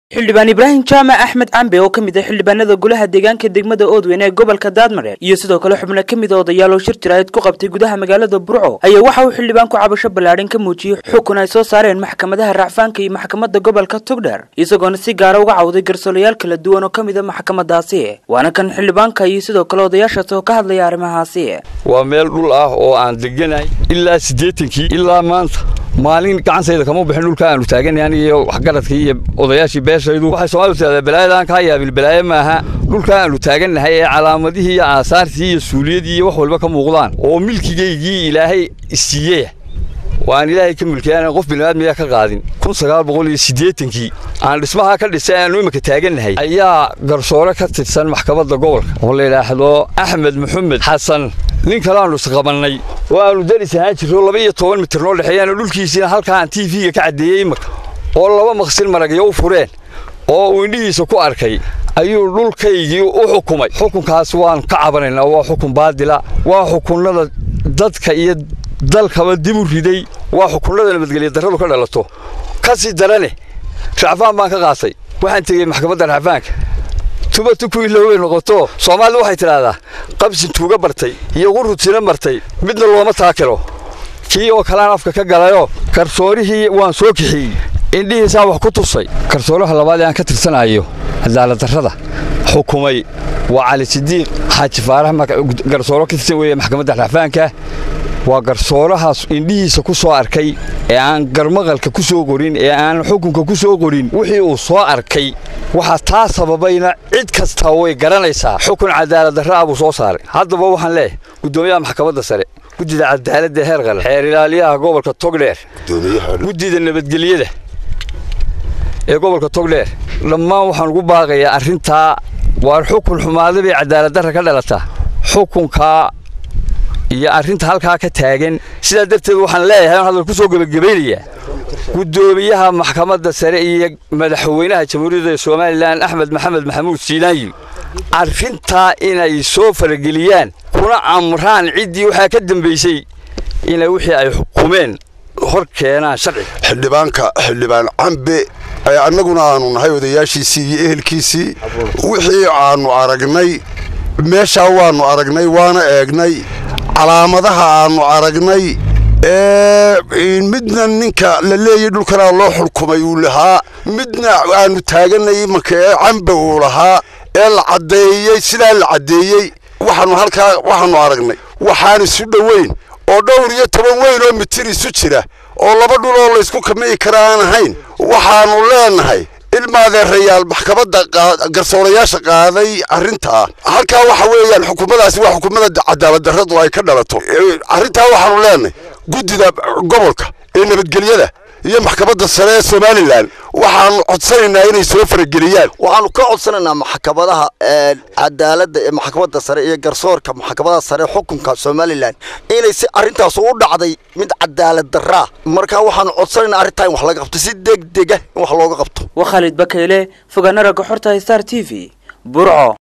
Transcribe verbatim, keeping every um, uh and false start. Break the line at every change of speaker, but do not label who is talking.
xildhibaan Ibraahim Jaamac Axmed Cambe oo kamid ah xildhibaanada golaha deegaanka degmada Oodweyn ee gobolka Daadmareer iyo sidoo kale xubno kamid ah odayaal oo shir jiraayad ku qabtay gudaha magaalada Burco ayaa waxa uu xildhibaanku cabasho balaarin ka muujiyay xukun ay soo saareen maxkamadaha racfaanka iyo maxkamadda gobolka Togdheer isagoo si gaar ah uga cawday garsoorayaal kala duwan oo kamid ah maxkamadaasi waana kan xildhibaanka iyo sidoo kale odayaasha oo ka hadlaya arrimahaasi
waa meel dhul ah oo aan deganay ilaa siddeetankii ilaa maanta maalin gacansayda kama bixin dhulka aanu taaganayaan iyo wax garadkii iyo odayaashii beeshaydu waxay Soomaalidu taada balaadan ka yaabil balaaye maaha dhulka aanu taaganahay ee calaamadihii iyo aasaartii iyo suuliyadii iyo wax walba ka muuqdaan oo milkigeygii Ilaahay isiiyay waan Ilaahay ka milkiyana qof bini'aadmiga ka qaadin kun sagaal boqol iyo siddeetankii aan dhismaha ka dhisay aanu imika taaganahay ayaa garsoore ka tirsan maxkamadda gobolka oo la yiraahdo Axmed Maxamed Xasan nin kale aanu isqabanay waanu darisahay jiro laba iyo toban mitir noo dhaxeeyana dhulkiisina halkaan T V-ga ka cadeeyay imika oo laba maqsil maragyo u fureen oo uu indhihiisa ku arkay ayuu dhulkaygii u xukumay xukunkaas waan ka cabanaynaa waa xukun baadila waa xukunada dadka iyo dalkaba dib u riday waa xukunada nabadgelyo darradu ka dhalato kasi darane racfaan baan ka qaatay waxaan tagay maxkamadda racfaanka tuba tuku ilaa noqoto Soomaalidu waxay tiraahdaa qabsi tuuga bartay iyo qurutina martay midna looma taakiro kii oo kala afka ka galayo karsoorihii waan soo kixiyay indhihiisa wax ku tusay karsooraha labaad aan ka tirsanayo cadaalad darrada xukumay waa Cali Sidiiq Xaaji Faarax garsooro ka tirsan weeye maxkamadda racfaanka waa garsoorahaas indhihiisa ku soo arkay ee aan garmaqalka ku soo qorin ee aan xukunka ku soo qorin wixii uu soo arkay waxa taa sababayna cid kasta way garanaysaa xukun cadaalad darro ah uu soo saaray haddaba waxaan leeyahay gudoomiyaha maxkamadda sare gudida cadaaladda heer qaran xeer ilaaliyaha gobolka Togdheer gudida nabadgelyada ee gobolka Togdheer dhammaan waxaan ugu baaqayaa arrinta waa xukun xumaaday bay cadaalad darro ka dhalataa xukunka iyo arrinta halka ka taagan sida darteed waxaan leeyahay hadal ku soo gabagabeynaya gudoomiyaha maxkamadda sare iyo madaxweynaha jamhuuriyadda Soomaaliland Axmed Maxamed Maxamuud Siinayi arrinta inay soo farageliyaan kuna amraan cidii waxa ka dambeysay inay wixii ay xukumeen hor keenaan sharci
xildhibaanka xildhibaan Cambe ay annaguna aanu nahay odayaashiisii iyo ehelkiisii wixii aanu aragnay meesha waanu aragnay waana eegnay calaamadaha aanu aragnay ee midna ninka la leeyay dhulkana loo xulkumay uu lahaa midna aanu taaganay markay Cambe uu lahaa ee la cadeeyay sida la cadeeyay waxaanu halka waxaanu aragnay waxaan isu dhaweyn oo dhowr iyo toban weyn oo mitir isu jira oo laba dhul oo la isku kamay karaan ahayn waxaanu leenahay ilmaade reeyal maxkamadda garsoorayaasha qaaday arrinta halka waxa weeyaan xukuumadaasi waa xukuumada cadaalad darradu ay ka dhalato arrinta waxaanu leenahay gudida gobolka ee nabadgelyada iyo maxkamadda sare ee Soomaaliland waxaanu codsanaynaa inay soo farageliyaan
waxaanu ka codsanaynaa maxkamadaha cadaaladda ee maxkamadda sare iyo garsoorka maxkamadda sare xukunka Soomaaliland inay si arrintaas u dhacday mid cadaalad darra marka waxaanu codsanaynaa arrintan wax laga qabto si degdeg ah wax looga qabto
wa Khalid Bakayle fogaanada xorta Star T V Burco.